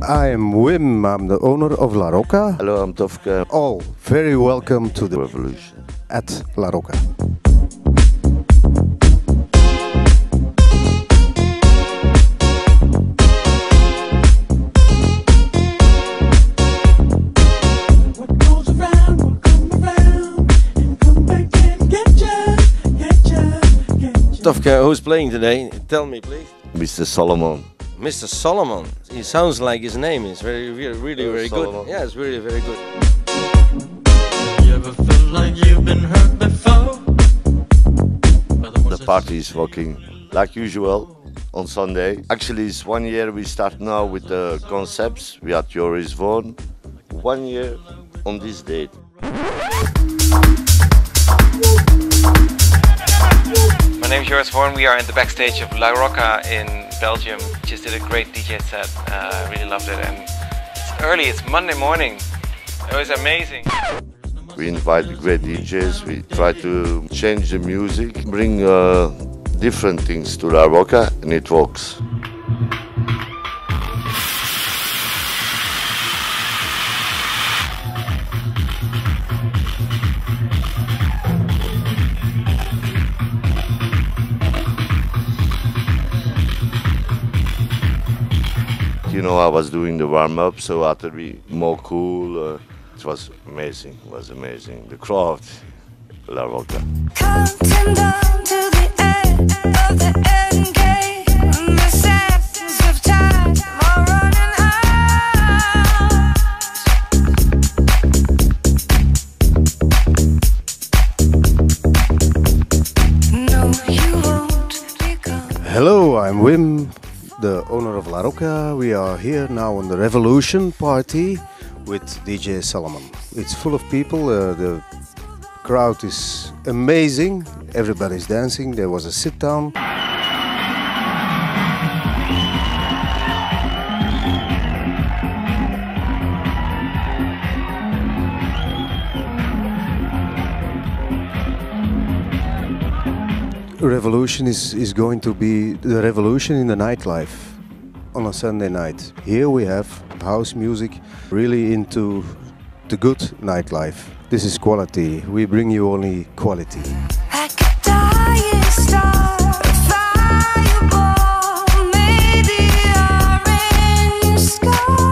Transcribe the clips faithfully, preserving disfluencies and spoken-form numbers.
I am Wim, I'm the owner of La Rocca. Hello, I'm Tofke. All very welcome to the Revolution at La Rocca. Tofke, who's playing today? Tell me, please. Mister Solomon. Mister Solomon. He sounds like his name is very, really, really very Solomon. good. Yeah, it's really very good. You ever feel like you've been hurt before? The party is working like usual on Sunday. Actually, it's one year we start now with the concepts. We had Joris Vaughan. One year on this date. My name is Joris Vaughan. We are in the backstage of La Rocca in Belgium. Just did a great D J set. Uh, really loved it. And it's early. It's Monday morning. It was amazing. We invite great D Js. We try to change the music, bring uh, different things to La Rocca, and it works. You know, I was doing the warm-up, so I had to be more cool. Uh, it was amazing, it was amazing. The crowd, La Rocca. Counting down to the end of the end game. The sands of time are running out. No, you won't become. Hello, I'm Wim, the owner of La Rocca. We are here now on the Revolution party with D J Solomon. It's full of people, uh, the crowd is amazing, everybody's dancing, there was a sit down. Revolution is, is going to be the revolution in the nightlife on a Sunday night. Here we have house music, really into the good nightlife. This is quality. We bring you only quality. Like a dying star, a fireball, maybe orange sky.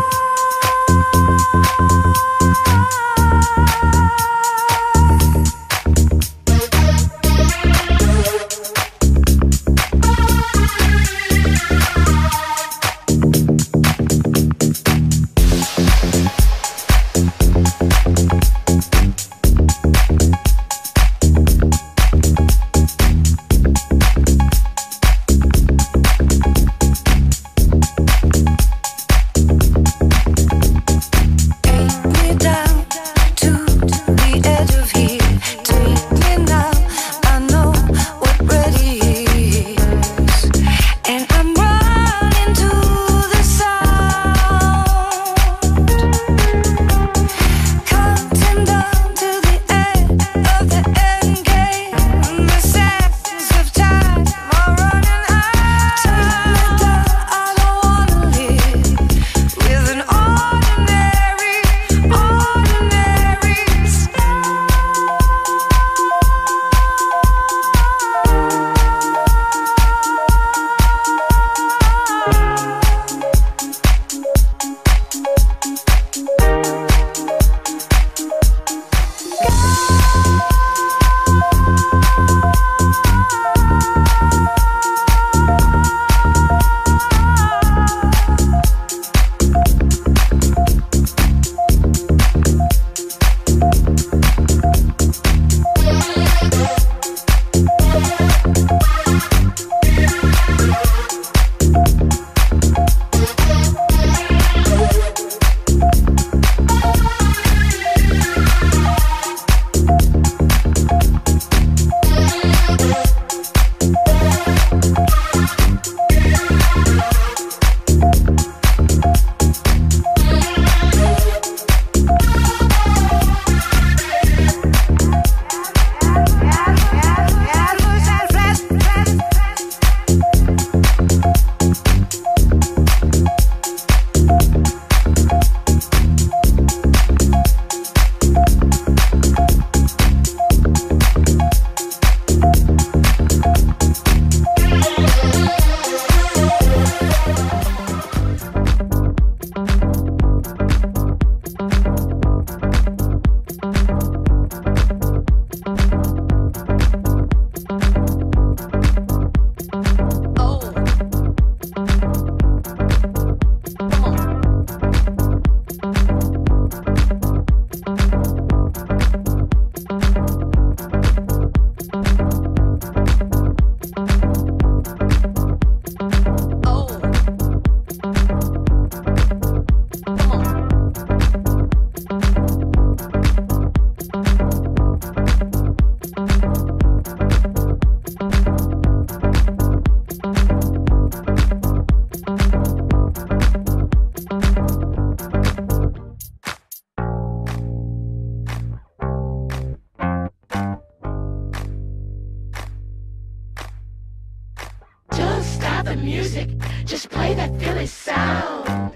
play that Philly sound.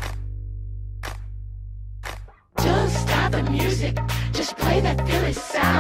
Don't stop the music, just play that Philly sound.